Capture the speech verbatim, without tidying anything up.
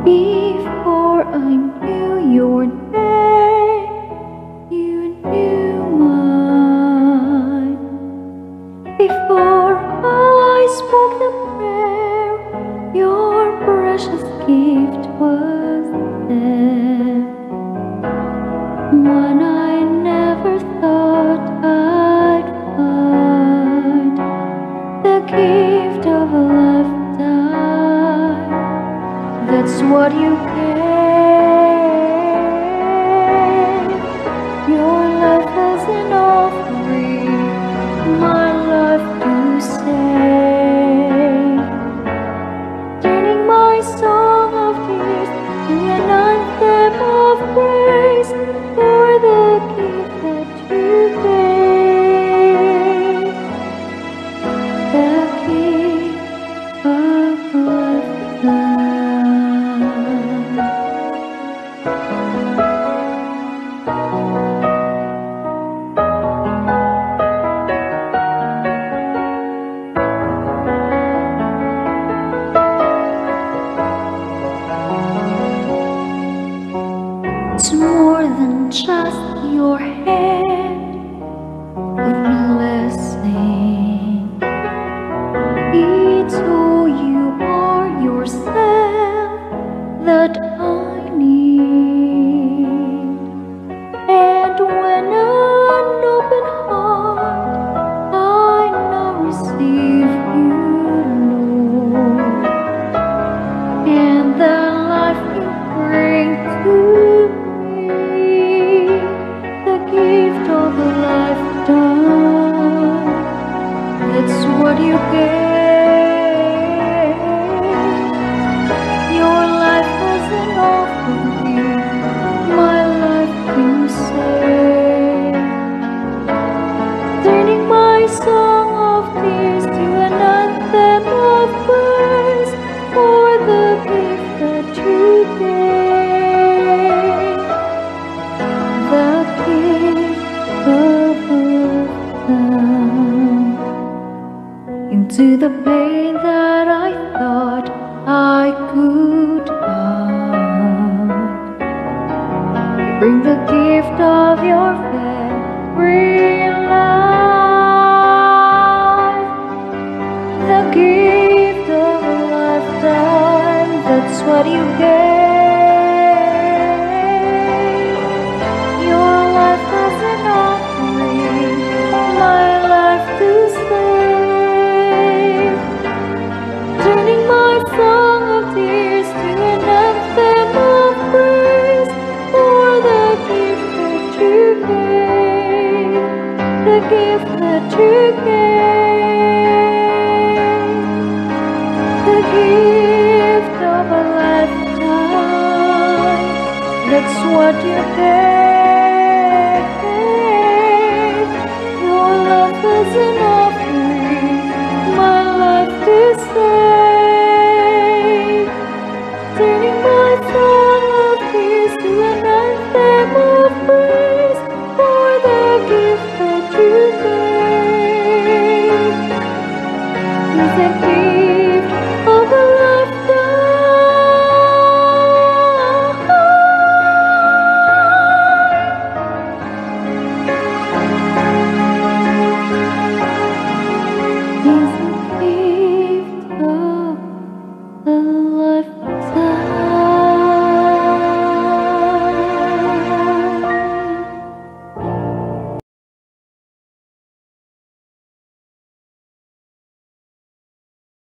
Before I knew your name, you knew mine. Before I spoke the prayer, your precious gift was there. One I never thought I'd find, the gift of a lifetime. That's what you gave. Your life as an offering, my life to save. Turning my song of tears to an anthem of praise for the gift that you gave. The gift of a lifetime. It's more than just your hand of blessing. It's who you are yourself that I need. And when an open heart I now receive you, Lord, and the life you bring to gift of a lifetime. That's what you gave. Your life as an offering, my life to save. Turning my song of tears to an anthem of praise for the gift that you gave. The gift of a lifetime. Into the pain that I thought I could hide, bring the gift of your very life. The gift of a lifetime, that's what you gave. The gift that you gave, the gift of a lifetime. That's what you gave. Your love is an offering, my life to save. Turning my song of tears to an anthem of praise for the gift that you gave. Is a gift.